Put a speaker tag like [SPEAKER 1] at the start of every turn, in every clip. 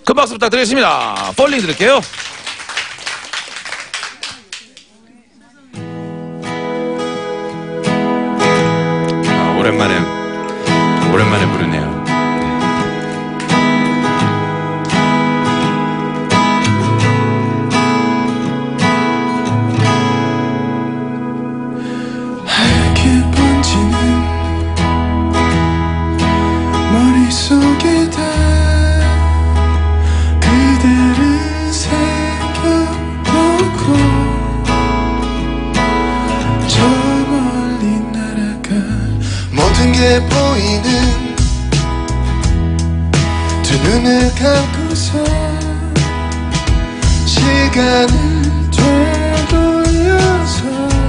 [SPEAKER 1] 큰 박수 부탁드리겠습니다. 폴링 드릴게요.
[SPEAKER 2] 오랜만에 부르네요.
[SPEAKER 3] 하얗게 번지는 머릿속에 다 그대를 새겨놓고 저 멀리 날아가 모든 게 보이는 두 눈을 감고서 시간을 되돌려서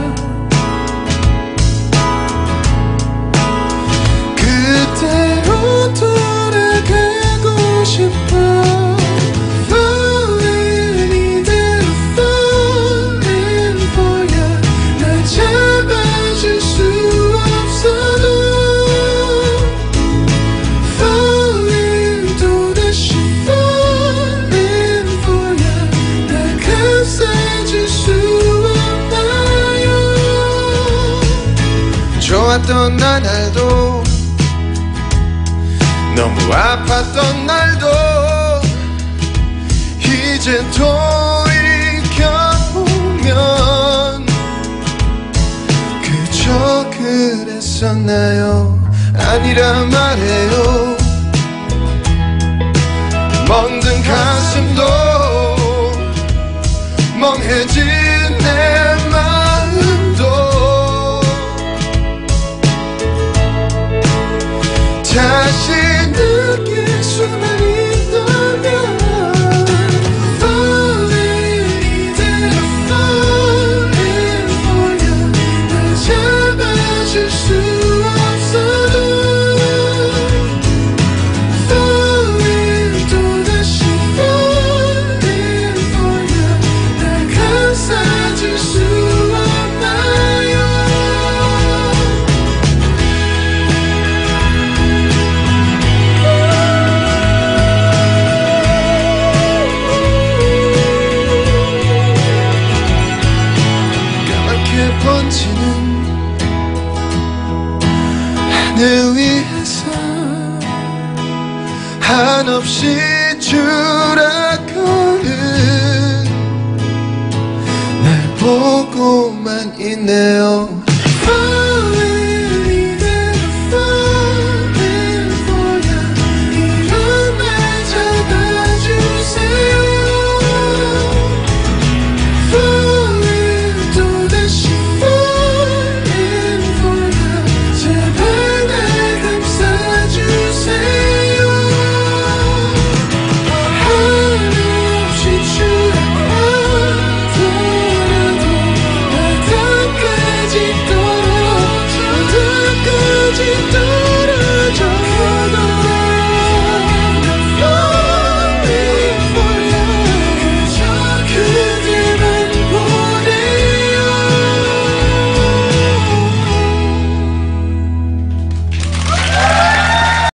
[SPEAKER 3] 그때로 돌아가고 싶어. Falling 이대로 falling for you. 날 잡아줄 수 없어도 Falling 또다시 falling for you. 날 감싸줄 수 없나요? 좋았던 나날도 너무 아팠던 날도 이제 돌이켜보면 그저 그랬었나요? 아니라 말해요. 멍든 가슴도 멍해진 내 마음도 다시 느낄 수만 있다면 Falling 이대로 falling for you. 날 잡아줄 수 없어도 Falling 또다시 falling for you. 날 감싸줄 수 없나요? 까맣게 번지는 하늘 위에서 한없이 추락하는 날 보고만 있네요.